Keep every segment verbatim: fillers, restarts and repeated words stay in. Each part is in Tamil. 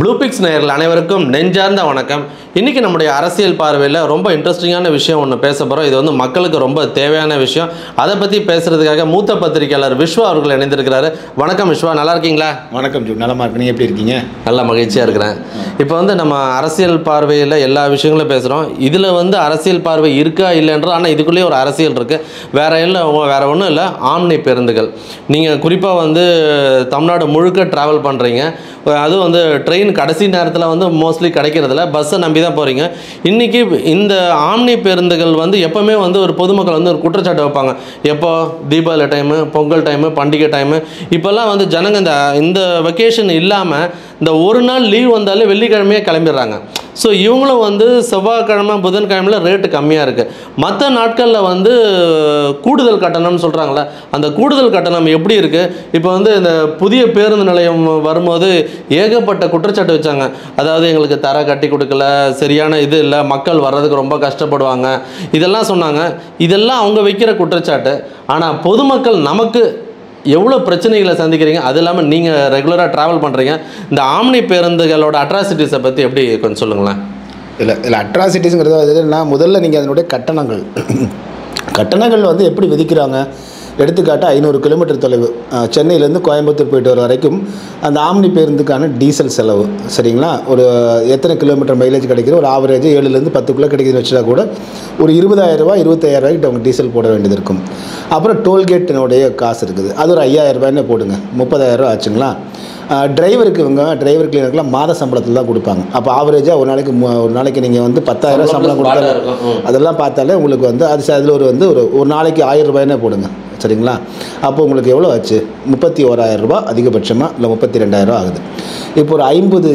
ப்ளூ பிக்ஸ் நேயர்கள் அனைவருக்கும் நெஞ்சார்ந்த வணக்கம். இன்றைக்கி நம்முடைய அரசியல் பார்வையில் ரொம்ப இன்ட்ரெஸ்டிங்கான விஷயம் ஒன்று பேச போகிறோம். இது வந்து மக்களுக்கு ரொம்ப தேவையான விஷயம். அதை பற்றி பேசுகிறதுக்காக மூத்த பத்திரிகையாளர் விஸ்வா அவர்கள் இணைந்திருக்கிறாரு. வணக்கம் விஸ்வா, நல்லா இருக்கீங்களா? வணக்கம் ஜூ, நலமா இருக்கு. நீங்கள் எப்படி இருக்கீங்க? நல்ல மகிழ்ச்சியாக இருக்கிறேன். இப்போ வந்து நம்ம அரசியல் பார்வையில் எல்லா விஷயங்களும் பேசுகிறோம். இதில் வந்து அரசியல் பார்வை இருக்கா இல்லைன்ற, ஆனால் இதுக்குள்ளேயே ஒரு அரசியல் இருக்குது. வேறு இல்லை, வேறு ஒன்றும் இல்லை. ஆம்னி பேருந்துகள், நீங்கள் குறிப்பாக வந்து தமிழ்நாடு முழுக்க ட்ராவல் பண்ணுறீங்க. அதுவும் வந்து ட்ரெயின் கடைசி நேரத்தில் வந்து மோஸ்ட்லி கிடைக்கிறதில்ல, பஸ்ஸை நம்பி தான் போகிறீங்க. இன்றைக்கி இந்த ஆம்னி பேருந்துகள் வந்து எப்போவுமே வந்து ஒரு பொதுமக்கள் வந்து ஒரு குற்றச்சாட்டு வைப்பாங்க. எப்போ தீபாவளி டைமு, பொங்கல் டைமு, பண்டிகை டைமு, இப்போல்லாம் வந்து ஜனங்க இந்த இந்த வெக்கேஷன் இல்லாமல் இந்த ஒரு நாள் லீவ் வந்தாலே வெள்ளிக்கிழமையே கிளம்பிடுறாங்க. ஸோ இவங்களும் வந்து செவ்வாய்க்கிழமை புதன்கிழமையில் ரேட்டு கம்மியாக இருக்குது. மற்ற நாட்களில் வந்து கூடுதல் கட்டணம்னு சொல்கிறாங்களே, அந்த கூடுதல் கட்டணம் எப்படி இருக்குது? இப்போ வந்து இந்த புதிய பேருந்து நிலையம் வரும்போது ஏகப்பட்ட குற்றச்சாட்டு வச்சாங்க. அதாவது எங்களுக்கு தர கட்டி கொடுக்கல, சரியான இது இல்லை, மக்கள் வர்றதுக்கு ரொம்ப கஷ்டப்படுவாங்க, இதெல்லாம் சொன்னாங்க. இதெல்லாம் அவங்க வைக்கிற குற்றச்சாட்டு. ஆனால் பொதுமக்கள் நமக்கு எவ்வளோ பிரச்சனைகளை சந்திக்கிறீங்க, அது இல்லாமல் நீங்கள் ரெகுலராக ட்ராவல் பண்ணுறீங்க. இந்த ஆம்னி பேருந்துகளோட அட்ராசிட்டிஸை பற்றி எப்படி கொஞ்சம் சொல்லுங்களேன். இல்லை இல்லை அட்ராசிட்டிஸுங்கிறது அது என்னன்னா, முதல்ல நீங்கள் அதனுடைய கட்டணங்கள் கட்டணங்கள் வந்து எப்படி விதிக்கிறாங்க. எடுத்துக்காட்டு ஐநூறு கிலோமீட்டர் தொலைவு சென்னையிலேருந்து கோயம்புத்தூர் போயிட்டு வர வரைக்கும் அந்த ஆம்னி பேருந்துக்கான டீசல் செலவு, சரிங்களா, ஒரு எத்தனை கிலோமீட்டர் மைலேஜ் கிடைக்கிற ஒரு ஆவரேஜ் ஏழுலேருந்து பத்துக்குள்ளே கிடைக்குதுன்னு வச்சுட்டா கூட ஒரு இருபதாயிரம் ரூபா இருபத்தாயிரம் ரூபாய்க்கு அவங்க டீசல் போட வேண்டியது இருக்கும். அப்புறம் டோல்கேட்டினுடைய காசு இருக்குது, அது ஒரு ஐயாயிரம் ரூபாய்னு போடுங்க, முப்பதாயிரம் ரூபா ஆச்சுங்களா. டிரைவருக்கு இவங்க டிரைவர் கிளீனருக்குலாம் மாத சம்பளத்தில் தான் கொடுப்பாங்க. அப்போ ஆவரேஜாக ஒரு நாளைக்கு ஒரு நாளைக்கு நீங்கள் வந்து பத்தாயிரம் சம்பளம் கொடுத்தாலே அதெல்லாம் பார்த்தாலே உங்களுக்கு வந்து அது அதில் ஒரு வந்து ஒரு ஒரு நாளைக்கு ஆயிரம் ரூபாய்னே போடுங்க, சரிங்களா. அப்போ உங்களுக்கு எவ்வளோ ஆச்சு? முப்பத்தி ஓராயிரம் ரூபா அதிகபட்சமாக, இல்லை முப்பத்தி ரெண்டாயிரம் ரூபா ஆகுது. இப்போ ஒரு ஐம்பது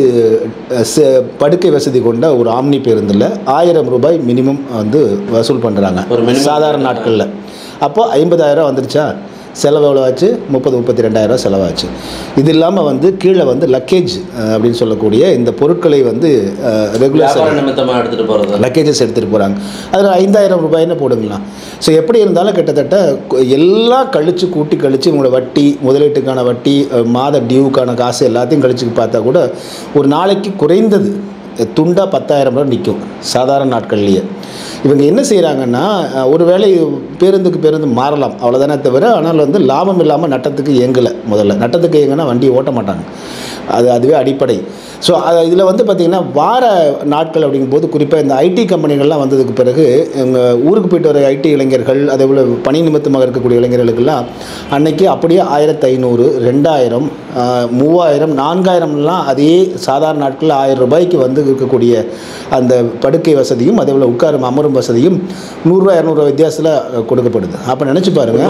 படுக்கை வசதி கொண்ட ஒரு ஆம்னி பேருந்தில் ஆயிரம் ரூபாய் மினிமம் வந்து வசூல் பண்ணுறாங்க சாதாரண நாட்களில். அப்போது ஐம்பதாயிரம் வந்துருச்சா? செலவு எவ்வளோ ஆச்சு? முப்பது முப்பத்தி ரெண்டாயிரரூவா செலவாச்சு. இது இல்லாமல் வந்து கீழே வந்து லக்கேஜ் அப்படின்னு சொல்லக்கூடிய இந்த பொருட்களை வந்து ரெகுலர் நிமித்தமாக எடுத்துகிட்டு போகிறது, லக்கேஜஸ் எடுத்துகிட்டு போகிறாங்க. அதில் ஐந்தாயிரம் ரூபாய்னு போடுங்களா. ஸோ எப்படி இருந்தாலும் கிட்டத்தட்ட எல்லாம் கழித்து கூட்டி கழித்து உங்களோட வட்டி, முதலீட்டுக்கான வட்டி, மாத டியூக்கான காசு எல்லாத்தையும் கழிச்சு பார்த்தா கூட ஒரு நாளைக்கு குறைந்தது துண்டாக பத்தாயிரம் ரூபா நிற்கும் சாதாரண நாட்கள்லேயே. இவங்க என்ன செய்கிறாங்கன்னா, ஒரு வேளை பேருந்துக்கு பேருந்து மாறலாம் அவ்வளோதானே தவிர, ஆனால் வந்து லாபம் இல்லாமல் நட்டத்துக்கு இயங்கலை. முதல்ல நட்டத்துக்கு இயங்கினா வண்டியை ஓட்ட மாட்டாங்க, அது அதுவே அடிப்படை. ஸோ அது இதில் வந்து பார்த்திங்கன்னா வார நாட்கள் அப்படிங்கும்போது குறிப்பாக இந்த ஐடி கம்பெனிகள்லாம் வந்ததுக்கு பிறகு எங்கள் ஊருக்கு போய்ட்டு வர ஐடி இளைஞர்கள், அதே போல் பணி நிமித்தமாக இருக்கக்கூடிய இளைஞர்களுக்கெல்லாம் அன்றைக்கி அப்படியே ஆயிரத்து ஐநூறு, ரெண்டாயிரம், மூவாயிரம், நான்காயிரம்லாம் அதே சாதாரண நாட்களில் ஆயிரம் ரூபாய்க்கு வந்து இருக்கக்கூடிய அந்த படுக்கை வசதியும் அதே போல் உட்காரும் அமரும் வசதியும் நூறுரூவா இரநூறுவா வித்தியாசத்தில் கொடுக்கப்படுது. அப்போ நினச்சி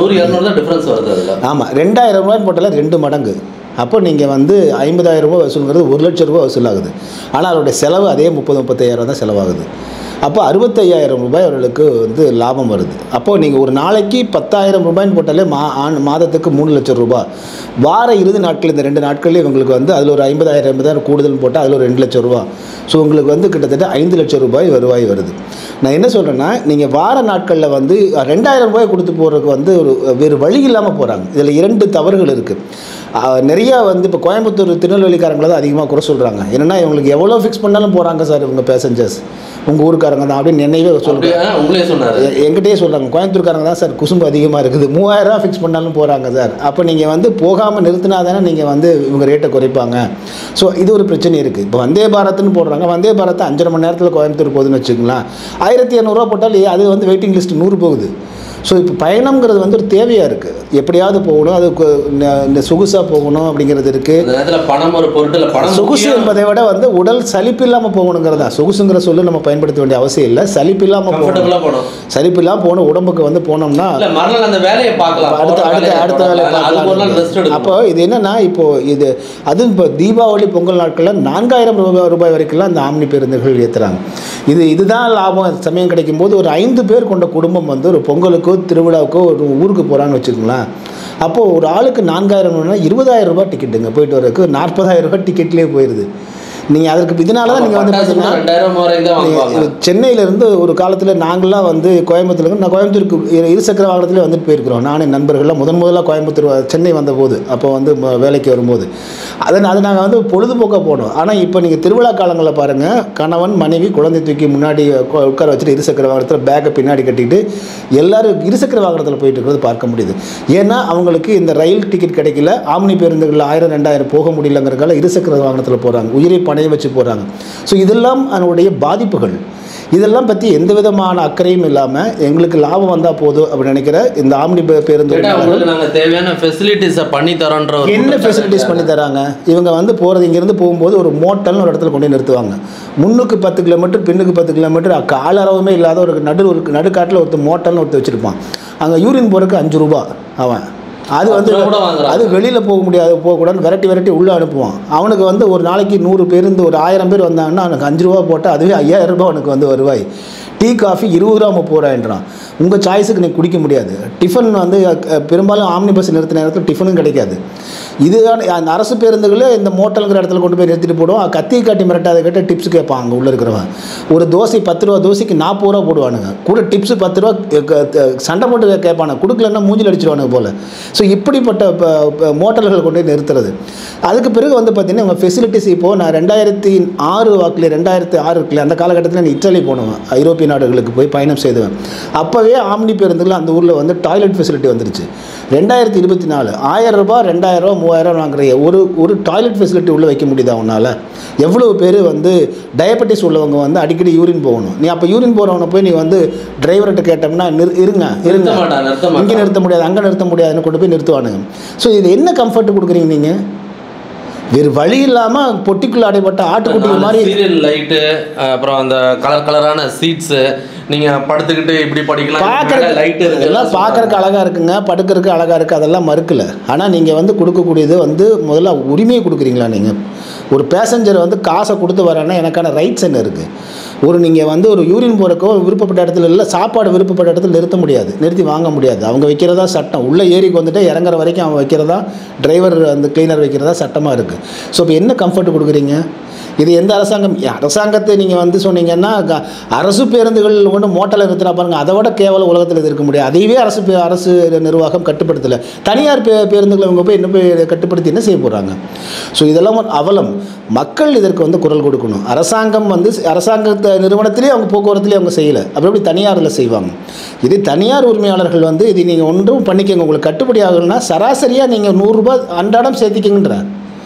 பாருங்கள். ஆமாம், ரெண்டாயிரம் ரூபாய்னு போட்டால் ரெண்டு மடங்கு. அப்போ நீங்கள் வந்து ஐம்பதாயிரம் ரூபா வசூலுங்கிறது ஒரு லட்சம் ரூபா வசூலாகுது. ஆனால் அவருடைய செலவு அதே முப்பது முப்பத்தையாயிரம் தான் செலவாகுது. அப்போ அறுபத்தையாயிரம் ரூபாய் அவர்களுக்கு வந்து லாபம் வருது. அப்போது நீங்கள் ஒரு நாளைக்கு பத்தாயிரம் ரூபாய்னு போட்டாலே மா ஆண் மாதத்துக்கு மூணு லட்சம் ரூபாய். வார இறுதி நாட்கள் இந்த ரெண்டு நாட்கள்லேயே இவங்களுக்கு வந்து அதில் ஒரு ஐம்பதாயிரம் ஐம்பதாயிரம் கூடுதல் போட்டால் அதில் ஒரு ரெண்டு லட்சம் ரூபா. ஸோ உங்களுக்கு வந்து கிட்டத்தட்ட ஐந்து லட்சம் ரூபாய் வருவாய் வருது. நான் என்ன சொல்கிறேன்னா, நீங்கள் வார நாட்களில் வந்து ரெண்டாயிரம் ரூபாய் கொடுத்து போகிறதுக்கு வந்து ஒரு வேறு வழி இல்லாமல் போகிறாங்க. இதில் இரண்டு தவறுகள் இருக்குது. நிறையா வந்து இப்போ கோயம்புத்தூர் திருநெல்வேலிக்காரங்களை தான் அதிகமாக குறை சொல்கிறாங்க. என்னென்னா, இவங்களுக்கு எவ்வளோ ஃபிக்ஸ் பண்ணாலும் போகிறாங்க சார் இவங்க பேசஞ்சர்ஸ், உங்கள் ஊருக்காரங்க தான் அப்படின்னு நினைவே சொல்கிறாங்க. உங்களே சொன்னார், எங்கிட்டே சொல்கிறாங்க, கோயம்புத்தூர்காரங்க தான் சார் குசும்பு அதிகமாக இருக்குது, மூவாயிரரூவா ஃபிக்ஸ் பண்ணாலும் போகிறாங்க சார். அப்போ நீங்கள் வந்து போகாமல் நிறுத்தினா தானே நீங்கள் வந்து இவங்க ரேட்டை குறைப்பாங்க. ஸோ இது ஒரு பிரச்சனை இருக்குது. இப்போ வந்தே பாரத்னு போடுறாங்க, வந்தே பாரத்தை அஞ்சரை மணி நேரத்தில் கோயம்புத்தூர் போகுதுன்னு வச்சுக்கலாம், ஆயிரத்தி இரநூறுவா போட்டால் அது வந்து வெயிட்டிங் லிஸ்ட் நூறு போகுது. ஸோ இப்போ பயணங்கிறது வந்து ஒரு தேவையாக இருக்குது. எப்படியாவது போகணும், அது இந்த சொகுசாக போகணும் அப்படிங்கிறது இருக்குது. பணம் ஒரு பொருட்டில் பணம் சொகுசு என்பதை விட வந்து உடல் சலிப்பு இல்லாமல் போகணுங்கிறது தான். சொகுசுங்கிற சொல்லு நம்ம பயன்படுத்த வேண்டிய அவசியம் இல்லை. சலிப்பு இல்லாமல் போகணும், சலிப்பு இல்லாமல் போகணும். உடம்புக்கு வந்து போனோம்னா அந்த வேலையை பார்க்கலாம், அடுத்த அடுத்த அடுத்த வேலையை பார்க்கலாம். அப்போ இது என்னென்னா, இப்போது இது அதுவும் இப்போ தீபாவளி பொங்கல் நாட்களில் நான்காயிரம் ரூபாய் ரூபாய் வரைக்கும்லாம் அந்த ஆம்னி பேருந்துகள் ஏற்றுறாங்க. இது இதுதான் லாபம். சமயம் கிடைக்கும் போது ஒரு ஐந்து பேர் கொண்ட குடும்பம் வந்து ஒரு பொங்கலுக்கோ திருவிழாவுக்கோ ஒரு ஊருக்கு போகிறான்னு வச்சுக்கோங்களேன். அப்போது ஒரு ஆளுக்கு நான்காயிரம் இருபதாயிரம் ரூபாய் டிக்கெட்டுங்க போயிட்டு வரதுக்கு நாற்பதாயிரம் ரூபாய் டிக்கெட்லேயே போயிடுது. நீங்கள் அதற்கு இதனால தான் நீங்கள் வந்து பார்த்தீங்கன்னா சென்னையிலேருந்து ஒரு காலத்தில் நாங்களாம் வந்து கோயம்புத்தூர் நான் கோயம்புத்தூருக்கு இருசக்கர வாகனத்திலே வந்துட்டு போயிருக்கிறோம். நானும் நண்பர்கள்லாம் முதன் முதலாக கோயம்புத்தூர் சென்னை வந்தபோது அப்போ வந்து வேலைக்கு வரும்போது அதை அது நாங்கள் வந்து பொழுதுபோக்காக போனோம். ஆனால் இப்போ நீங்கள் திருவிழா காலங்களில் பாருங்கள், கணவன் மனைவி குழந்தை தூக்கி முன்னாடி உட்கார வச்சுட்டு இருசக்கர வாகனத்தில் பேக்கை பின்னாடி கட்டிட்டு எல்லோரும் இருசக்கர வாகனத்தில் போயிட்டு இருக்கிறது பார்க்க முடியுது. ஏன்னா அவங்களுக்கு இந்த ரயில் டிக்கெட் கிடைக்கல, ஆம்னி பேருந்துகளில் ஆயிரம் ரெண்டாயிரம் போக முடியலங்கிறதுக்காக இருசக்கர வாகனத்தில் போகிறாங்க, உயிரை பணைய வச்சு போகிறாங்க. ஸோ இதெல்லாம் அதனுடைய பாதிப்புகள். இதெல்லாம் பற்றி எந்த விதமான அக்கறையும் இல்லாமல் எங்களுக்கு லாபம் வந்தால் போதும் அப்படின்னு நினைக்கிற இந்த ஆம்னி பேருந்து நாங்கள் தேவையான ஃபெசிலிட்டிஸை பண்ணி தரோன்ற என்ன ஃபெசிலிட்டிஸ் பண்ணி தராங்க. இவங்க வந்து போகிறது இங்கேருந்து போகும்போது ஒரு மோட்டல்னு ஒரு இடத்துல கொண்டு நிறுத்துவாங்க. முன்னுக்கு பத்து கிலோமீட்டர் பின்னுக்கு பத்து கிலோமீட்டர் காலரவமே இல்லாத ஒரு நடு ஒரு நடுக்காட்டில் ஒருத்தர் மோட்டல்னு ஒருத்தர் வச்சுருப்பான். அங்கே யூரின் போகிறதுக்கு அஞ்சு ரூபா அவன். அது வந்து அது வெளியில் போக முடியாது, போகக்கூடாது, விரட்டி விரட்டி உள்ளே அனுப்புவான். அவனுக்கு வந்து ஒரு நாளைக்கு நூறு பேருந்து ஒரு ஆயிரம் பேர் வந்தாங்கன்னா அவனுக்கு அஞ்சு ரூபா போட்டால் அதுவே ஐயாயிரம் ரூபாய் அவனுக்கு வந்து வருவாய். டீ காஃபி இருபது ரூபா முப்பது ரூபாய்ன்றான். உங்கள் சாய்ஸுக்கு நீ குடிக்க முடியாது. டிஃபன் வந்து பெரும்பாலும் ஆம்னி பஸ் நிறுத்தின நேரத்தில் டிஃபனும் கிடைக்காது. இதுதான் அந்த அரசு பேருந்துகளே இந்த மோட்டலுங்கிற இடத்துல கொண்டு போய் நிறுத்திட்டு போடுவோம். கத்தி காட்டி மிரட்டாத கேட்ட டிப்ஸ் கேட்பான் அங்கே உள்ளே இருக்கிறவன். ஒரு தோசை பத்து ரூபா தோசைக்கு நாற்பது ரூபா போடுவானுங்க, கூட டிப்ஸு பத்து ரூபா சண்டை போட்டு கேட்பானுங்க, கொடுக்கலன்னா மூஞ்சில் அடிச்சிடுவானுங்க போல். ஸோ இப்படிப்பட்ட மோட்டல்கள் கொண்டு போய் நிறுத்துறது. அதுக்கு பிறகு வந்து பார்த்திங்கன்னா இவங்க ஃபெசிலிட்டிஸ் இப்போது நான் ரெண்டாயிரத்தி ஆறு வாக்கில் ரெண்டாயிரத்தி ஆறு இருக்குல்ல அந்த காலகட்டத்தில் நான் இத்தாலி போனவன், ஐரோப்பிய நாடுகளுக்கு போய் பயணம் செய்துவேன். அப்போவே ஆம்னி பேருந்துகள் அந்த ஊரில் வந்து டாய்லெட் ஃபெசிலிட்டி வந்துருச்சு. ரெண்டாயிரத்தி இருபத்தி நாலு ஆயிரம் ரூபாய் ரெண்டாயிரம் ரூபா மூவாயிரம் வாங்குற ஒரு ஒரு டாய்லெட் ஃபெசிலிட்டி உள்ளே வைக்க முடியுதா உன்னால்? எவ்வளோ பேர் வந்து டயபெட்டிஸ் உள்ளவங்க வந்து அடிக்கடி யூரின் போகணும். நீ அப்போ யூரின் போகிறவனை போய் நீ வந்து டிரைவர்கிட்ட கேட்டோம்னா நிறு இருங்க இருங்க இங்கே நிறுத்த முடியாது அங்கே நிறுத்த முடியாதுன்னு கொண்டு போய் நிறுத்துவானுங்க. ஸோ இது என்ன கம்ஃபர்ட் கொடுக்குறீங்க நீங்கள்? வேறு வழி இல்லாமல் பொட்டிக்குள்ள அடைப்பட்ட ஆட்டுக்குட்டி மாதிரி சீரியல் லைட்டு, அப்புறம் அந்த கலர் கலரான சீட்ஸு, நீங்கள் படுத்துக்கிட்டு இப்படி படிக்கலாம், பார்க்குறக்கு லைட்டு இருக்குது, எல்லாம் பார்க்குறக்கு அழகாக இருக்குங்க, படுக்கிறதுக்கு அழகாக இருக்குது, அதெல்லாம் மறுக்கலை. ஆனால் நீங்கள் வந்து கொடுக்கக்கூடியது வந்து முதல்ல உரிமையை கொடுக்குறீங்களா? நீங்கள் ஒரு பேசஞ்சர் வந்து காசை கொடுத்து வரேன்னா எனக்கான ரைட்ஸ் என்ன இருக்குது? ஒரு நீங்கள் வந்து ஒரு யூரின் போகிறக்கோ விருப்பப்பட்ட இடத்துல இல்லை, சாப்பாடு விருப்பப்பட்ட இடத்துல நிறுத்த முடியாது, நிறுத்தி வாங்க முடியாது. அவங்க வைக்கிறதா சட்டம். உள்ளே ஏரிக்கு வந்துட்டு இறங்குற வரைக்கும் அவன் வைக்கிறதா, டிரைவர் அந்த கிளீனர் வைக்கிறதா சட்டமாக இருக்குது. ஸோ இப்போ என்ன கம்ஃபர்ட் கொடுக்குறீங்க? இது எந்த அரசாங்கம்? அரசாங்கத்தை நீங்கள் வந்து சொன்னீங்கன்னா அரசு பேருந்துகள் கொண்டு மோட்டலில் நிறுத்தினா பாருங்கள், அதை விட கேவலம் உலகத்தில் இது இருக்க முடியாது. அதையவே அரசு அரசு நிர்வாகம் கட்டுப்படுத்தலை. தனியார் பே பேருந்துகளை அவங்க போய் என்ன போய் கட்டுப்படுத்தி என்ன செய்ய போகிறாங்க? ஸோ இதெல்லாம் ஒரு அவலம். மக்கள் இதற்கு வந்து குரல் கொடுக்கணும். அரசாங்கம் வந்து அரசாங்கத்தை நிறுவனத்திலே அவங்க போக்குவரத்துலேயே அவங்க செய்யலை, அப்படி எப்படி தனியாரில் செய்வாங்க? இது தனியார் உரிமையாளர்கள் வந்து இது நீங்கள் ஒன்றும் பண்ணிக்கங்க, உங்களுக்கு கட்டுப்படி ஆகணும்னா சராசரியாக நீங்கள் நூறுரூபா அன்றாடம் சேர்த்திக்கிங்கன்ற.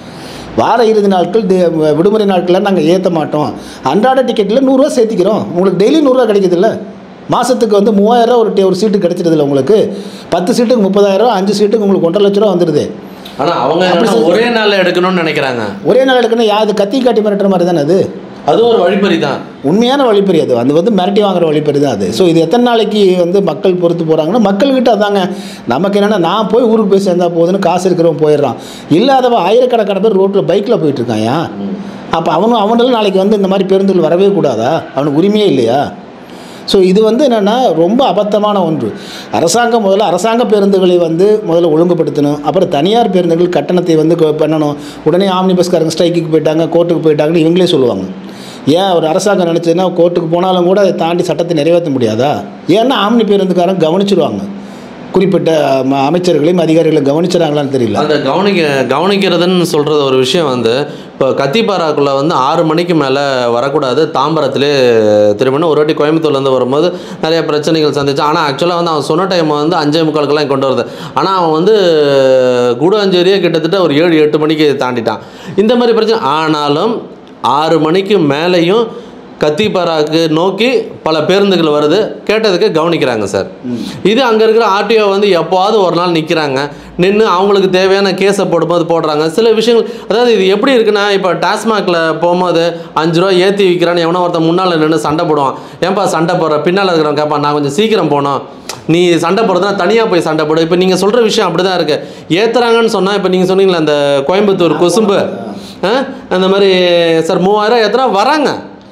வார இறுதி நாட்கள் விடுமுறை நாட்களில் நாங்கள் ஏற்ற மாட்டோம், அன்றாட டிக்கெட்டில் நூறுரூவா சேர்த்திக்கிறோம், உங்களுக்கு டெய்லி நூறுரூவா கிடைக்குதுல்ல, மாதத்துக்கு வந்து மூவாயிரரூவா ஒரு ஒரு சீட்டு கிடைச்சிருதில்ல, உங்களுக்கு பத்து சீட்டுக்கு முப்பதாயிரரூவா, அஞ்சு சீட்டுக்கு உங்களுக்கு ஒன்றரை லட்ச ரூபா வந்துடுது. ஆனால் அவங்க ஒரே நாளில் எடுக்கணும்னு நினைக்கிறாங்க. ஒரே நாள் எடுக்கணும், யாரு கத்தி காட்டி மிரட்டுற மாதிரி தானே அது. அது ஒரு வழிப்பறி தான், உண்மையான வழிப்பறி அது. அது வந்து மிரட்டி வாங்குற வழிப்பறி தான் அது. ஸோ இது எத்தனை நாளைக்கு வந்து மக்கள் பொறுத்து போகிறாங்கன்னா, மக்கள்கிட்ட அதாங்க நமக்கு என்னென்னா, நான் போய் ஊருக்கு போய் சேர்ந்தா போகுதுன்னு காசு இருக்கிறவன் போயிடுறான், இல்லாதவன் ஆயிரக்கணக்கான பேர் ரோட்டில் பைக்கில் போயிட்டுருக்கான். ஏன் அப்போ அவனும் அவனெல்லாம் நாளைக்கு வந்து இந்த மாதிரி பேருந்துகள் வரவே கூடாதா? அவனுக்கு உரிமையே இல்லையா? ஸோ இது வந்து என்னென்னா ரொம்ப அபத்தமான ஒன்று. அரசாங்கம் முதல்ல அரசாங்க பேருந்துகளை வந்து முதல்ல ஒழுங்குபடுத்தணும். அப்புறம் தனியார் பேருந்துகள் கட்டணத்தை வந்து பண்ணணும். உடனே ஆம்னி பஸ்காரங்க ஸ்ட்ரைக்குக்கு போயிட்டாங்க, கோர்ட்டுக்கு போயிட்டாங்கன்னு இவங்களே சொல்லுவாங்க. ஏன் ஒரு அரசாங்கம் நினச்சதுன்னா கோர்ட்டுக்கு போனாலும் கூட அதை தாண்டி சட்டத்தை நிறைவேற்ற முடியாதா? ஏன்னா ஆம்னி பேருந்துக்காரங்க கவனிச்சிருவாங்க, குறிப்பிட்ட அமைச்சர்களையும் அதிகாரிகளை கவனிச்சுறாங்களான்னு தெரியல. அந்த கவனிக்க கவனிக்கிறதுன்னு சொல்கிறது ஒரு விஷயம் வந்து இப்போ கத்திப்பாராக்குள்ளே வந்து ஆறு மணிக்கு மேலே வரக்கூடாது, தாம்பரத்திலே திரும்பினா. ஒரு வாட்டி கோயம்புத்தூர்லேருந்து வரும்போது நிறைய பிரச்சனைகள் சந்திச்சு. ஆனால் ஆக்சுவலாக வந்து அவன் சொன்ன டைம் வந்து அஞ்சே முக்காலுக்கெல்லாம் கொண்டு வருது. ஆனால் அவன் வந்து கூடாஞ்சேரியே கிட்டத்தட்ட ஒரு ஏழு எட்டு மணிக்கு தாண்டிட்டான். இந்த மாதிரி பிரச்சனை. ஆனாலும் ஆறு மணிக்கு மேலேயும் கத்திப்பாராக்கு நோக்கி பல பேருந்துகள் வருது, கேட்டதுக்கு கவனிக்கிறாங்க சார். இது அங்கே இருக்கிற ஆர்டிஓ வந்து எப்போவாவது ஒரு நாள் நிற்கிறாங்க, நின்று அவங்களுக்கு தேவையான கேஸை போடும்போது போடுறாங்க. சில விஷயங்கள் அதாவது இது எப்படி இருக்குன்னா, இப்போ டாஸ்மாகில் போகும்போது அஞ்சு ரூபா ஏற்றி விற்கிறான்னு எவனோ ஒருத்தன் முன்னால் நின்று சண்டை போடுவான். ஏன்பா சண்டை போடுற? பின்னால் இருக்கிறவன் கேட்பான், நான் கொஞ்சம் சீக்கிரம் போனோம், நீ சண்டை போடுறதுனா தனியாக போய் சண்டை போடு. இப்போ நீங்கள் சொல்கிற விஷயம் அப்படி தான் இருக்குது. ஏற்றுறாங்கன்னு சொன்னால் இப்போ நீங்கள் சொன்னீங்களே அந்த கோயம்புத்தூர் குசும்பு அந்த மாதிரி சார் மூவாயிரம் ஏற்றுனா வராங்க.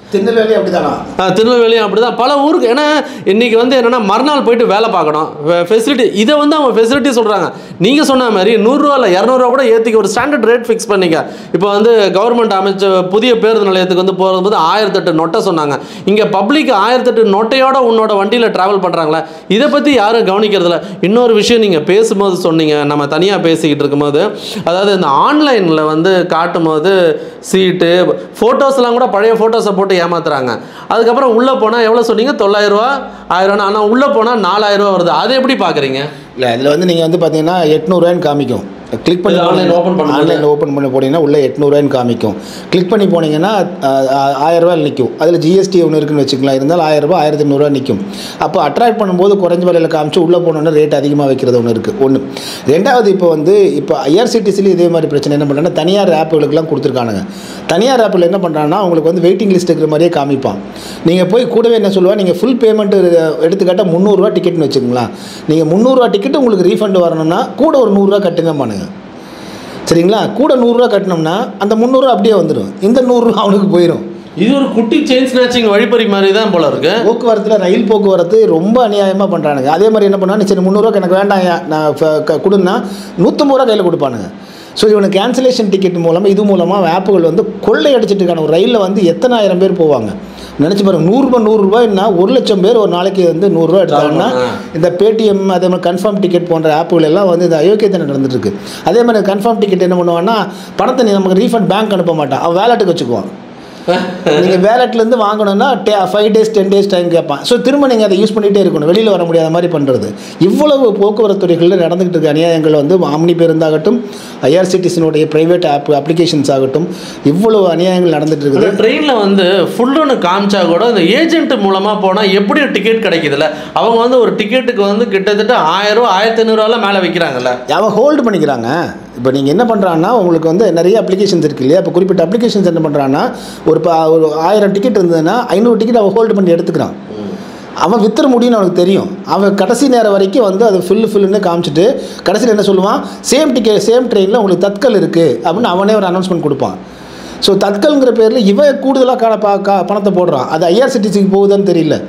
திருநெல்வேலி அப்படிதானா? திருநெல்வேலியும் அப்படி தான் பல ஊருக்கு. ஏன்னா இன்றைக்கி வந்து என்னென்னா மறுநாள் போயிட்டு வேலை பார்க்கணும், ஃபெசிலிட்டி இதை வந்து அவங்க ஃபெசிலிட்டி சொல்கிறாங்க. நீங்கள் சொன்ன மாதிரி நூறுரூவா இல்லை இரநூறுவா கூட ஏற்றிக்க ஒரு ஸ்டாண்டர்ட் ரேட் ஃபிக்ஸ் பண்ணிக்க. இப்போ வந்து கவர்மெண்ட் அமைச்ச புதிய பேருந்து நிலையத்துக்கு வந்து போகும்போது ஆயிரத்தெட்டு நொட்டை சொன்னாங்க. இங்கே பப்ளிக் ஆயிரத்தெட்டு நொட்டையோட உன்னோட வண்டியில் ட்ராவல் பண்ணுறாங்களே, இதை பற்றி யாரும் கவனிக்கிறதில்ல. இன்னொரு விஷயம் நீங்கள் பேசும்போது சொன்னீங்க, நம்ம தனியாக பேசிக்கிட்டு இருக்கும்போது, அதாவது இந்த ஆன்லைனில் வந்து காட்டும் போது சீட்டு ஃபோட்டோஸ்லாம் கூட பழைய ஃபோட்டோஸை போட்டு ஏமாத்துறாங்க. அதுக்கப்புறம் உள்ளே போனால் எவ்வளோ சொன்னீங்க? தொள்ளாயிரரூவா ஆயிரம். ஆனால் உள்ளே போனால் நாலாயிரரூவா வருது. அதை எப்படி பார்க்குறீங்க? இல்லை, அதில் வந்து நீங்கள் வந்து பார்த்தீங்கன்னா எட்நூறுவான்னு காமிக்கும். கிளிக் பண்ணி ஆன்லைன் ஓப்பன் பண்ண ஆன்லைன் ஓப்பன் பண்ணி போனீங்கன்னா உள்ளே எட்நூறுவான்னு காமிக்கும். கிளிக் பண்ணி போனீங்கன்னா ஆயிரரூவா நிற்கும். அதில் ஜிஎஸ்டி ஒன்று இருக்குன்னு வச்சுக்கலாம். இருந்தாலும் ஆயிரரூபா ஆயிரத்தி எண்ணூறுவா நிற்கும். அப்போ அட்ராக்ட் பண்ணும்போது குறைஞ்ச விலையில் காமிச்சு உள்ளே போனோன்னா ரேட் அதிகமாக வைக்கிறது ஒன்று இருக்குது. ஒன்று. ரெண்டாவது, இப்போ வந்து இப்போ ஐஆர்சிடிசிலையும் இதே மாதிரி பிரச்சனை என்ன பண்ணுறாங்கன்னா, தனியார் ஆப்புகளுக்கெல்லாம் கொடுத்துருக்கானுங்க. தனியார் ஆப்பில் என்ன பண்ணுறாங்கன்னா உங்களுக்கு வந்து வெயிட்டிங் லிஸ்ட் இருக்கிற மாதிரியே காமிப்பான். நீங்கள் போய் கூடவே என்ன சொல்லுவாள், நீங்கள் ஃபுல் பேமெண்ட்டு எடுத்துக்காட்டால் முந்நூறுரூவா டிக்கெட்னு வச்சுக்கோங்களேன். நீங்கள் முந்நூறுரூவா டிக்கெட்டு உங்களுக்கு ரீஃபண்ட் வரணும்னா கூட ஒரு நூறுரூவா கட்டுங்க பண்ணுங்க. சரிங்களா? கூட நூறுரூவா கட்டினோம்னா அந்த முந்நூறுரூவா அப்படியே வந்துடும். இந்த நூறுரூவா அவனுக்கு போயிடும். இது ஒரு குட்டி செயின் ஸ்நாச்சிங் வழிப்பறி மாதிரி தான் போல இருக்கு. போக்குவரத்தில் ரயில் போக்குவரத்து ரொம்ப அநியாயமாக பண்ணுறானுங்க. அதே மாதிரி என்ன பண்ணுவான்னு, சரி முந்நூறுரூவா எனக்கு வேண்டாம் நான் கொடுன்னா நூற்றம்பது ரூபா கையில் கொடுப்பானுங்க. ஸோ இவனுக்கு கேன்சலேஷன் டிக்கெட் மூலமாக இது மூலமாக ஆப்புகள் வந்து கொள்ளை அடிச்சிட்டு இருக்காங்க. ஒரு ரயிலில் வந்து எத்தனை ஆயிரம் பேர் போவாங்க நினச்சி பாருங்க. நூறுரூபா நூறுரூவாய்னா ஒரு லட்சம் பேர் ஒரு நாளைக்கு வந்து நூறுரூவா எடுத்தாங்கன்னா இந்த பேடிஎம் அதே மாதிரி கன்ஃபார்ம் டிக்கெட் போன்ற ஆப்புகள் எல்லாம் வந்து இந்த அயோக்கியத்தை நடந்துட்டு இருக்கு. அதே மாதிரி கன்ஃபார்ம் டிக்கெட் என்ன பண்ணுவான்னா, பணத்தை நீ நமக்கு ரீஃபண்ட் பேங்க் அனுப்ப மாட்டான், அவன் வேலெட்டுக்கு வச்சுக்குவான். நீங்கள் வேலெட்லேருந்து வாங்கணும்னா day five days ten days time கேட்பான். ஸோ திரும்ப நீங்கள் அதை யூஸ் பண்ணிகிட்டே இருக்கணும், வெளியில் வர முடியாத மாதிரி பண்ணுறது. இவ்வளவு போக்குவரத்து துறைகளில் நடந்துகிட்டு இருக்க அநியாயங்கள் வந்து ஆம்னி பேருந்தாகட்டும், ஐஆர்சிடிசினுடைய ப்ரைவேட் ஆப் அப்ளிகேஷன்ஸ் ஆகட்டும், இவ்வளவு அநியாயங்கள் நடந்துட்டு இருக்குது. ட்ரெயினில் வந்து ஃபுல்லுன்னு காமிச்சா கூட இந்த ஏஜென்ட் மூலமாக போனால் எப்படி டிக்கெட் கிடைக்குதுல்ல, அவங்க வந்து ஒரு டிக்கெட்டுக்கு வந்து கிட்டத்தட்ட ஆயிரம் ஆயிரத்தி ஐநூறுவாலாம் மேலே வைக்கிறாங்கல்ல, அவங்க ஹோல்டு பண்ணிக்கிறாங்க. இப்போ நீங்கள் என்ன பண்ணுறான்னா, உங்களுக்கு வந்து நிறைய அப்ளிகேஷன்ஸ் இருக்குது இல்லையா? இப்போ குறிப்பிட்ட அப்ளிகேஷன்ஸ் என்ன பண்ணுறான்னா, ஒரு ப ஒரு ஆயிரம் டிக்கெட் இருந்ததுன்னா ஐநூறு டிக்கெட் அவன் ஹோல்டு பண்ணி எடுத்துக்கிறான். அவன் வித்துற முடியும்னு அவனுக்கு தெரியும். அவன் கடைசி நேரம் வரைக்கும் வந்து அது ஃபில்லு ஃபில்லுன்னு காமிச்சிட்டு கடைசியில் என்ன சொல்லுவான், சேம் டிக்கெட் சேம் ட்ரெயினில் உங்களுக்கு தட்கல் இருக்குது அப்படின்னு அவனே ஒரு அனௌன்ஸ்மெண்ட் கொடுப்பான். ஸோ தட்கல்ங்கிற பேரில் இவன் கூடுதலாக கா பா கா பணத்தை போடுறான். அது ஐஆர்சிடிசிக்கு போகுதுன்னு தெரியல.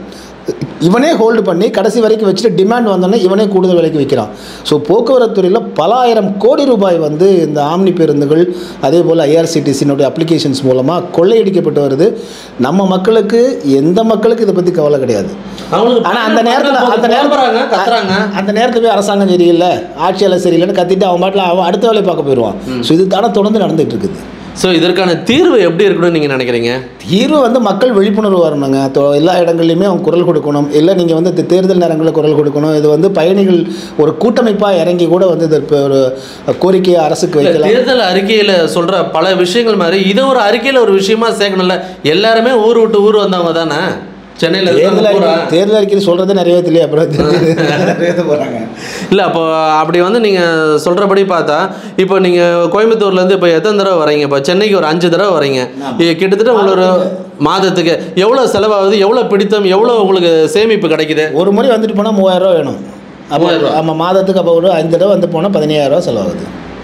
இவனே ஹோல்டு பண்ணி கடைசி வரைக்கும் வச்சுட்டு டிமாண்ட் வந்தோடனே இவனே கூடுதல் விலைக்கு விற்கிறான். ஸோ போக்குவரத்து துறையில் பல ஆயிரம் கோடி ரூபாய் வந்து இந்த ஆம்னி பேருந்துகள் அதே போல் ஐஆர்சிடிசியினுடைய அப்ளிகேஷன்ஸ் மூலமாக கொள்ளையடிக்கப்பட்டு வருது. நம்ம மக்களுக்கு எந்த மக்களுக்கு இதை பற்றி கவலை கிடையாது. ஆனால் அந்த நேரத்தில் அந்த நேரத்தில் அந்த நேரத்தில் போய் அரசாங்கம் சரியில்லை, ஆட்சியாளர் சரியில்லைன்னு கத்திட்டு அவன் பாட்டில் அவன் அடுத்த வேலையை பார்க்க போயிடுவான். ஸோ இது தானே தொடர்ந்து நடந்துகிட்டு இருக்குது. ஸோ இதற்கான தீர்வு எப்படி இருக்கணும்னு நீங்கள் நினைக்கிறீங்க? தீர்வு வந்து மக்கள் விழிப்புணர்வு வரணுங்க. எல்லா இடங்கள்லையுமே அவங்க குரல் கொடுக்கணும். இல்லை நீங்கள் வந்து தேர்தல் நேரங்களில் குரல் கொடுக்கணும். இது வந்து பயணிகள் ஒரு கூட்டமைப்பாக இறங்கி கூட வந்து இது ஒரு கோரிக்கையை அரசுக்கு வைக்கலாம். தேர்தல் அறிக்கையில் சொல்கிற பல விஷயங்கள் மாதிரி இதை ஒரு அறிக்கையில் ஒரு விஷயமா சேர்க்கணும்ல. எல்லாருமே ஊர் விட்டு ஊர் வந்தவங்க தானே. சென்னையில் தேர்தல் அறிக்கையில் சொல்கிறதே நிறைய இல்லையா? அப்புறம் போகிறாங்க இல்லை. அப்போ அப்படி வந்து நீங்கள் சொல்கிறபடி பார்த்தா இப்போ நீங்கள் கோயம்புத்தூர்லேருந்து இப்போ எத்தனை தடவை வரீங்க? இப்போ சென்னைக்கு ஒரு அஞ்சு தடவை வரீங்க. கிட்டத்தட்ட உங்களுக்கு ஒரு மாதத்துக்கு எவ்வளோ செலவாகுது, எவ்வளோ பிடித்தம், எவ்வளோ உங்களுக்கு சேமிப்பு கிடைக்குது? ஒரு முறை வந்துட்டு போனால் மூவாயிரரூவா வேணும். அப்போ ஆமாம், மாதத்துக்கு அப்போ ஒரு அஞ்சு தடவை வந்து போனால் பதினையாயிரரூவா செலவாகுது.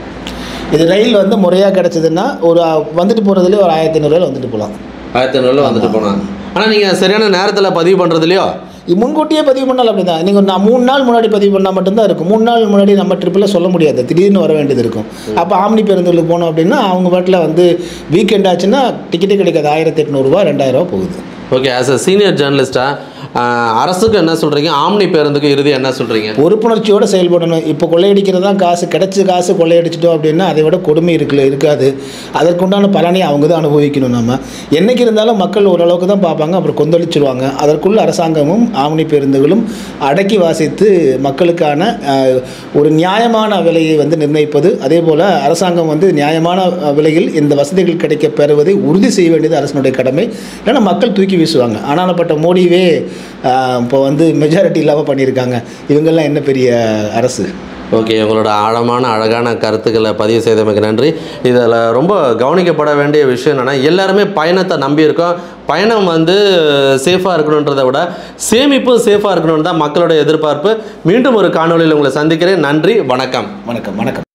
இது ரயில் வந்து முறையாக கிடச்சிதுன்னா ஒரு வந்துட்டு போகிறதுலேயே ஒரு ஆயிரத்தி ஐநூறுரூவா வந்துட்டு போகலாம். ஆயிரத்தி ஐநூறுரூவா வந்துட்டு போகலாம். ஆனால் நீங்கள் சரியான நேரத்தில் பதிவு பண்ணுறதுலையோ முன்கூட்டியே பதிவு பண்ணால் அப்படி தான். நீங்கள் நான் மூணு நாள் முன்னாடி பதிவு பண்ணால் மட்டும்தான் இருக்கும். மூணு நாள் முன்னாடி நம்ம ட்ரிப்பில் சொல்ல முடியாது, திடீர்னு வர வேண்டியது இருக்கும். அப்போ ஆம்னி பேருந்துகளுக்கு போனோம் அப்படின்னா அவங்க பாட்டில் வந்து வீக்கெண்ட் ஆச்சுன்னா டிக்கெட்டே கிடைக்காது. ஆயிரத்தி எட்நூறுரூவா ரெண்டாயிரரூவா போகுது. ஓகே, ஆஸ் அ சீனியர் ஜேர்னலிஸ்ட்டாக அரசுக்கு என்ன சொல்கிறீங்க, ஆம்னி பேருந்துக்கு இறுதி என்ன சொல்கிறீங்க? பொறுப்புணர்ச்சியோடு செயல்படணும். இப்போ கொள்ளையடிக்கிறது தான் காசு, கிடைச்ச காசு கொள்ளையடிச்சிட்டோம் அப்படின்னா அதை விட கொடுமை இருக்குல்ல இருக்காது. அதற்குண்டான பலனை அவங்க தான் அனுபவிக்கணும். நம்ம என்றைக்கு இருந்தாலும் மக்கள் ஓரளவுக்கு தான் பார்ப்பாங்க, அப்புறம் கொந்தளிச்சிருவாங்க. அதற்குள்ள அரசாங்கமும் ஆம்னி பேருந்துகளும் அடக்கி வாசித்து மக்களுக்கான ஒரு நியாயமான விலையை வந்து நிர்ணயிப்பது, அதே போல் அரசாங்கம் வந்து நியாயமான விலையில் இந்த வசதிகள் கிடைக்க பெறுவதை உறுதி செய்ய வேண்டியது அரசனுடைய கடமை. இல்லைன்னா மக்கள் தூக்கி வீசுவாங்க. ஆனாலப்பட்ட மோடியே இப்போ வந்து மெஜாரிட்டி இல்லாமல் பண்ணியிருக்காங்க. இவங்கெல்லாம் என்ன பெரிய அரசு? ஓகே, உங்களோட ஆழமான அழகான கருத்துக்களை பதிவு செய்தமைக்கு நன்றி. இதில் ரொம்ப கவனிக்கப்பட வேண்டிய விஷயம் என்னென்னா, எல்லாருமே பயணத்தை நம்பியிருக்கோம். பயணம் வந்து சேஃபாக இருக்கணுன்றதை விட சேமிப்பும் சேஃபாக இருக்கணும்னு தான் மக்களோட எதிர்பார்ப்பு. மீண்டும் ஒரு காணொலியில் உங்களை சந்திக்கிறேன். நன்றி, வணக்கம். வணக்கம் வணக்கம்.